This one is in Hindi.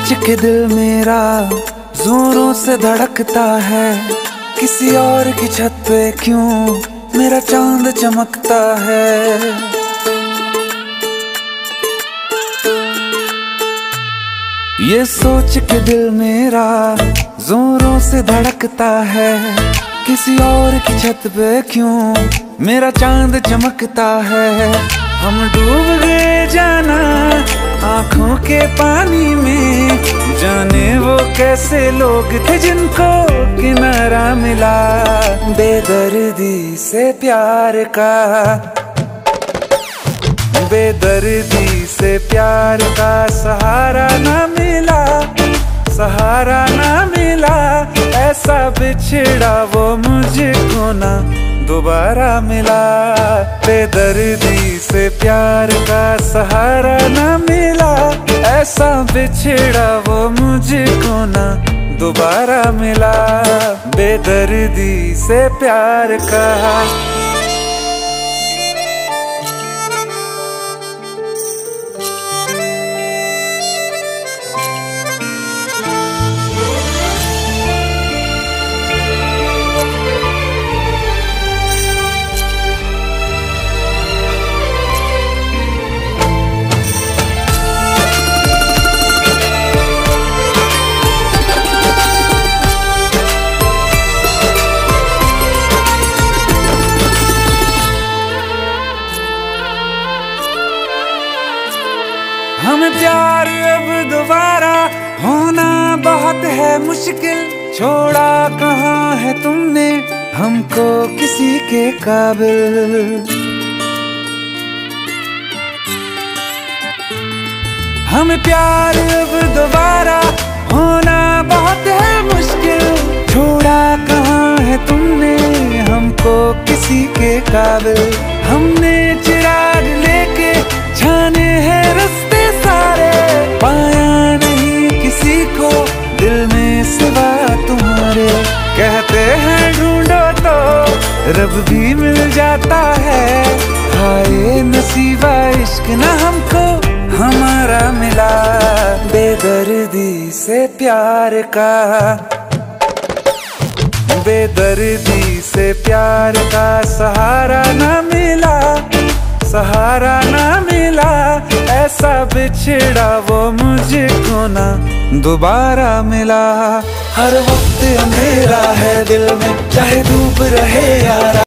सोच के दिल मेरा जोरों से धड़कता है, किसी और की छत पे क्यों मेरा चांद चमकता है। ये सोच के दिल मेरा जोरों से धड़कता है, किसी और की छत पे क्यों मेरा चांद चमकता है। हम डूब गए जाना आंखों के पानी में, जाने वो कैसे लोग थे जिनको किनारा मिला। बेदर्दी से प्यार का, बेदर्दी से प्यार का सहारा ना मिला, सहारा ना मिला। ऐसा बिछड़ा वो मुझको ना दोबारा मिला। बेदर्दी से प्यार का सहारा ना मिला, ऐसा बिछड़ा वो मुझको ना दोबारा मिला। बेदर्दी से प्यार का। हमें प्यार अब दोबारा होना बहुत है मुश्किल, छोड़ा कहाँ है तुमने हमको किसी के काबिल। हमें प्यार अब दोबारा होना बहुत है मुश्किल, छोड़ा कहाँ है तुमने हमको किसी के काबिल। हमने चिराग लेके छाने हैं रास्ते सारे, पाया नहीं किसी को दिल में सिवा तुम्हारे। कहते हैं ढूंढो तो रब भी मिल जाता है, हाय नसीबा इश्क ना हमको हमारा मिला। बेदर्दी से प्यार का, बेदर्दी से प्यार का सहारा ना मिला, सहारा ना मिला। ऐसा बिछड़ा वो मुझको ना दोबारा मिला। हर वक्त अंधेरा है दिल में, चाहे धूप रहे